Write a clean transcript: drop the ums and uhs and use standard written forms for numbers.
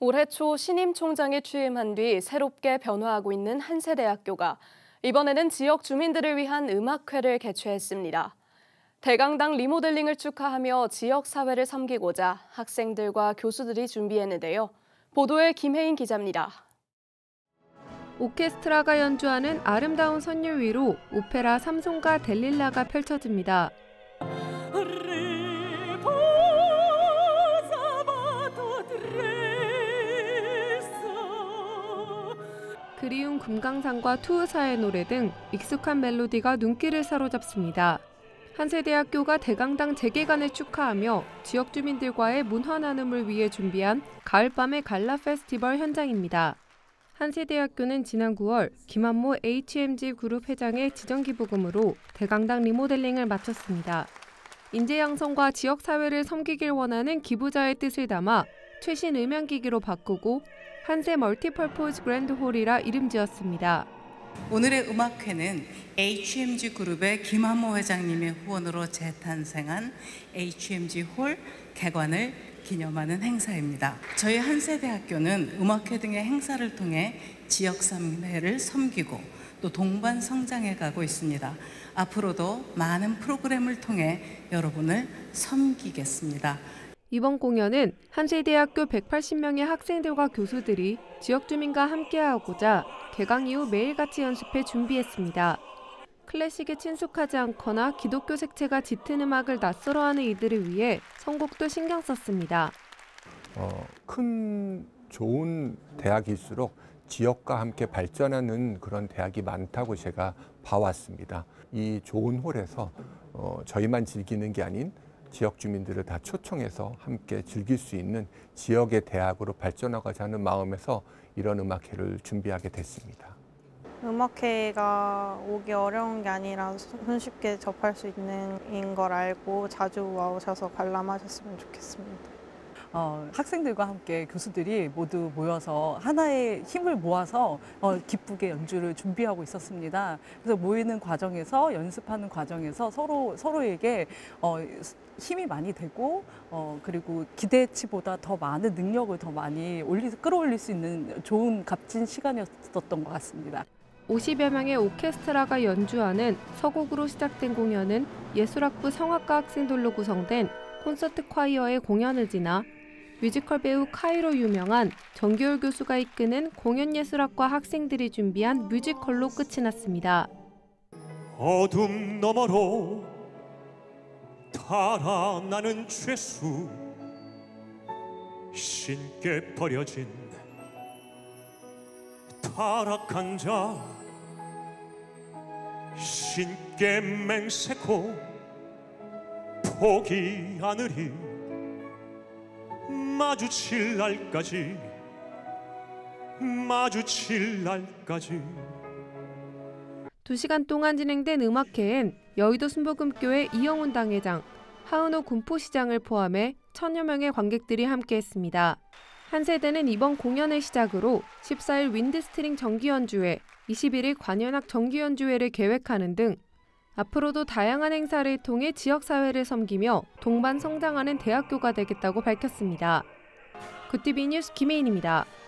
올해 초 신임 총장이 취임한 뒤 새롭게 변화하고 있는 한세대학교가 이번에는 지역 주민들을 위한 음악회를 개최했습니다. 대강당 리모델링을 축하하며 지역 사회를 섬기고자 학생들과 교수들이 준비했는데요. 보도에 김혜인 기자입니다. 오케스트라가 연주하는 아름다운 선율 위로 오페라 삼송가 델릴라가 펼쳐집니다. 그리운 금강산과 투우사의 노래 등 익숙한 멜로디가 눈길을 사로잡습니다. 한세대학교가 대강당 재개관을 축하하며 지역 주민들과의 문화 나눔을 위해 준비한 가을밤의 갈라 페스티벌 현장입니다. 한세대학교는 지난 9월 김한모 HMG 그룹 회장의 지정기부금으로 대강당 리모델링을 마쳤습니다. 인재 양성과 지역 사회를 섬기길 원하는 기부자의 뜻을 담아 최신 음향기기로 바꾸고 한세 멀티퍼포즈 그랜드홀이라 이름 지었습니다. 오늘의 음악회는 HMG 그룹의 김한모 회장님의 후원으로 재탄생한 HMG 홀 개관을 기념하는 행사입니다. 저희 한세대학교는 음악회 등의 행사를 통해 지역 사회를 섬기고 또 동반 성장해 가고 있습니다. 앞으로도 많은 프로그램을 통해 여러분을 섬기겠습니다. 이번 공연은 한세대학교 180명의 학생들과 교수들이 지역 주민과 함께하고자 개강 이후 매일같이 연습해 준비했습니다. 클래식에 친숙하지 않거나 기독교 색채가 짙은 음악을 낯설어하는 이들을 위해 선곡도 신경 썼습니다. 큰 좋은 대학일수록 지역과 함께 발전하는 그런 대학이 많다고 제가 봐왔습니다. 이 좋은 홀에서 저희만 즐기는 게 아닌 지역 주민들을 다 초청해서 함께 즐길 수 있는 지역의 대학으로 발전하고자 하는 마음에서 이런 음악회를 준비하게 됐습니다. 음악회가 오기 어려운 게 아니라 손쉽게 접할 수 있는 걸 알고 자주 와오셔서 관람하셨으면 좋겠습니다. 학생들과 함께 교수들이 모두 모여서 하나의 힘을 모아서 기쁘게 연주를 준비하고 있었습니다. 그래서 모이는 과정에서 연습하는 과정에서 서로에게 힘이 많이 되고 그리고 기대치보다 더 많은 능력을 더 많이 끌어올릴 수 있는 좋은 값진 시간이었던 것 같습니다. 50여 명의 오케스트라가 연주하는 서곡으로 시작된 공연은 예술학부 성악과 학생들로 구성된 콘서트 콰이어의 공연을 지나 뮤지컬 배우 카이로 유명한 정규열 교수가 이끄는 공연예술학과 학생들이 준비한 뮤지컬로 끝이 났습니다. 어둠 너머로 달아나는 죄수 신께 버려진 타락한 자 신께 맹세코 포기 하느리 마주칠 날까지 2시간 동안 진행된 음악회엔 여의도 순복음교회 이영훈 당회장, 하은호 군포시장을 포함해 1000여 명의 관객들이 함께했습니다. 한세대는 이번 공연을 시작으로 14일 윈드스트링 정기연주회, 21일 관현악 정기연주회를 계획하는 등 앞으로도 다양한 행사를 통해 지역사회를 섬기며 동반 성장하는 대학교가 되겠다고 밝혔습니다. 굿티비 뉴스 김혜인입니다.